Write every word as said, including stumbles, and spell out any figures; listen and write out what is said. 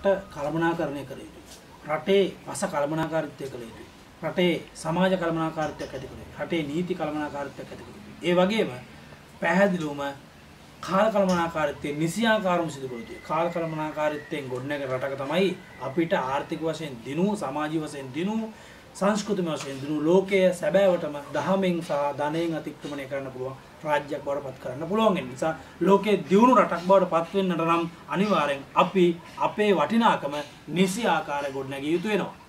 රට කළමනාකරණය කළ යුතුයි. රටේ රස කළමනාකාරීත්වය කළ යුතුයි. රටේ සමාජ කළමනාකාරීත්වයක් ඇති කළ යුතුයි. රටේ නීති කළමනාකාරීත්වයක් ඇති කළ යුතුයි. ඒ වගේම පැහැදිලිවම කාල කළමනාකාරීත්වයේ නිසියාකාරව සිදු කළ යුතුයි. කාල කළමනාකාරීත්වයෙන් ගොඩනැගෙන රටක තමයි අපිට ආර්ථික වශයෙන් දිනු, සමාජීය වශයෙන් දිනු, සංස්කෘතික වශයෙන් දිනු ලෝකයේ සැබෑවටම දහමෙන් සහ ධනයෙන් අතික්‍රමණය කරන්න පුළුවන් රාජ්‍යයක් බවට පත් කරන්න පුළුවන්. ඒ නිසා ලෝකයේ දියුණු රටක් බවට පත් වෙන්නට නම් අනිවාර්යෙන් අපි අපේ වටිනාකම නිසි ආකාරයෙන් ගොඩනැගිය යුතු වෙනවා.